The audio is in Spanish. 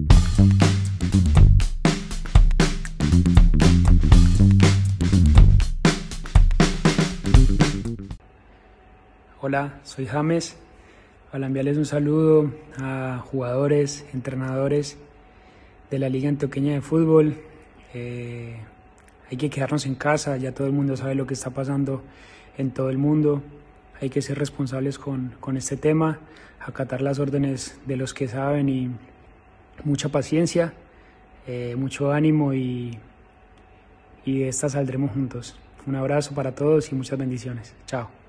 Hola, soy James. Para enviarles un saludo a jugadores, entrenadores de la Liga Antioqueña de Fútbol. Hay que quedarnos en casa, ya todo el mundo sabe lo que está pasando en todo el mundo. Hay que ser responsables con este tema, acatar las órdenes de los que saben y mucha paciencia, mucho ánimo y de esta saldremos juntos. Un abrazo para todos y muchas bendiciones. Chao.